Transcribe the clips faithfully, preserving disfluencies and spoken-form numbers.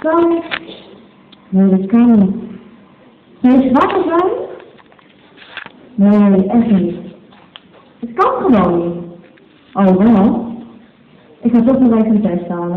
Kan. Nee, dat kan niet. Zou je zwakker zijn? Nee, echt niet. Het kan gewoon niet. Oh, wel. Ik ga toch nog even een test halen.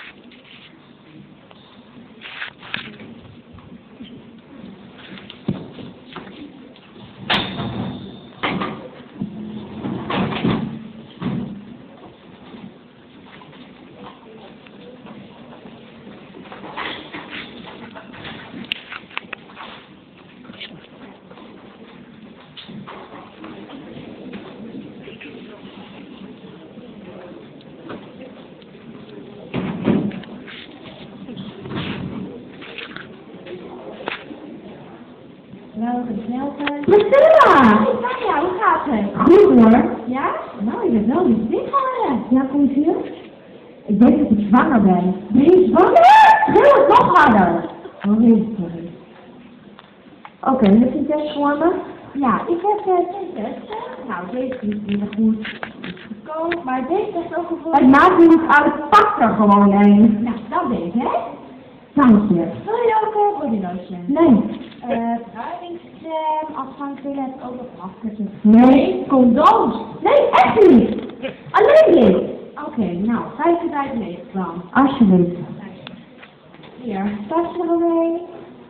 Nou, gezellig. Priscilla! Ja, hoe gaat het? Goed hoor. Ja? Nou, je bent wel niet dik geworden. Ja, kom eens hier. Ik denk dat ik zwanger ben. Ben je zwanger? Heel het nog harder. Oh nee, sorry. Oké, okay, heb je een test voor me? Ja, ik heb uh, twee testen. Nou, deze is niet meer goed gekomen, maar deze test ook gevoeld. Het maakt niet uit, pak er gewoon een. Nou, dan deze, hè? Dank je. Wil je ook een body lotion? Nee. Eh, bruiningscrème, afgangsbillet, ook nog afkussen. Nee, condooms. Nee, echt niet. Alleen dit. Oké, okay, nou, vijfenvijftig meter dan. Alsjeblieft. Hier, tas er al mee.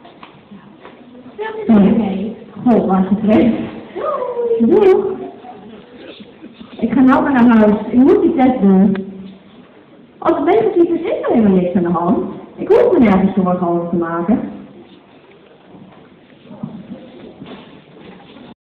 Veel plezier mee. Goh, alsjeblieft. Doei. Ik ga nou maar naar huis. Ik moet die test doen. Als het negatief is, is er helemaal niks aan de hand. Ik hoef me nergens zorgen over te maken.